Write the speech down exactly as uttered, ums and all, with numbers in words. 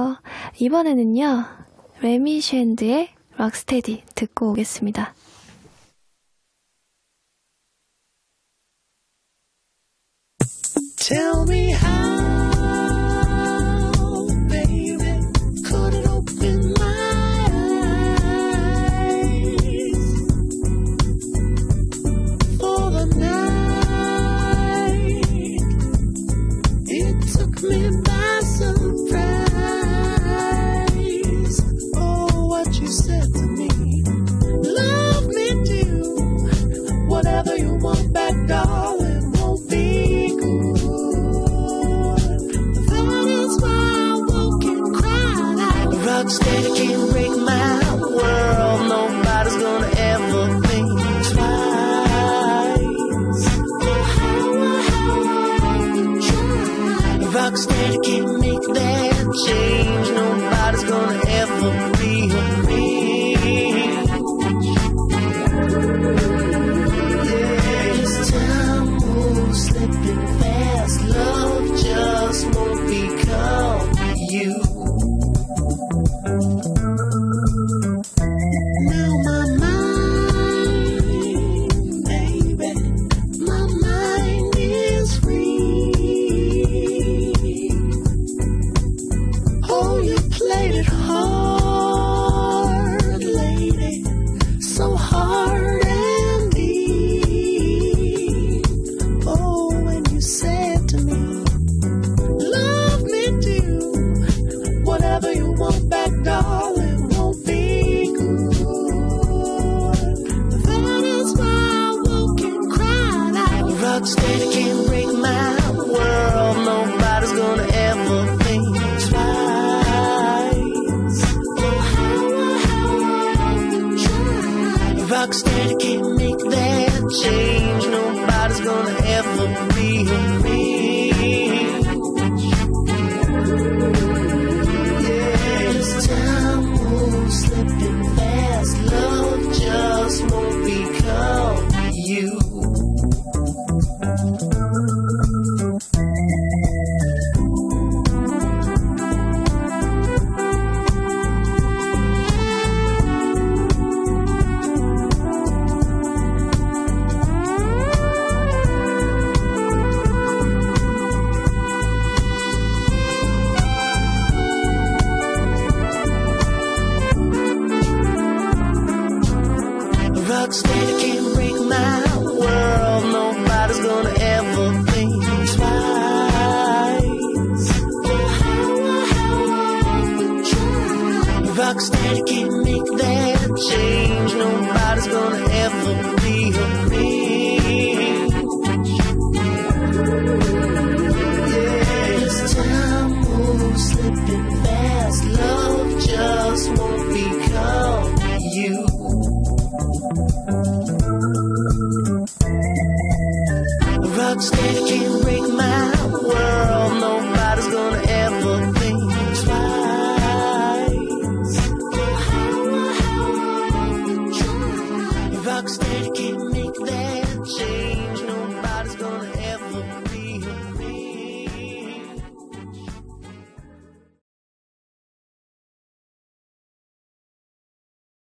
어, 이번에는요, 레미 쉔드의 락스테디 듣고 오겠습니다. Tell me how, baby, could it open my eyes for the night? It took me by surprise. Oh, what you said to me. Love me, do whatever you want back, darling, won't be good. Rocksteady can't break my world. Nobody's gonna ever think twice. Rocksteady can't make that change. Nobody's gonna ever be me. Yeah, as time moves, slipping fast, love just won't become you. Now my mind, baby, my mind is free. Oh, you played it hard, lady, so hard and deep. Oh, when you said to me, love me, do whatever you want back, darling. Rocksteady can't break my world. Nobody's gonna ever think twice. Rocksteady can't make that change. Nobody's gonna ever be me. Yeah, as time moves, slipping fast, love just won't become you. Rocksteady can't break my world. Nobody's gonna ever think twice. Rocksteady can't make that change. Nobody's gonna ever be me. Yeah, as time moves, slipping fast, love just won't become you. Rocksteady can't break my world. Nobody's gonna ever think twice. Rocksteady can't make that change.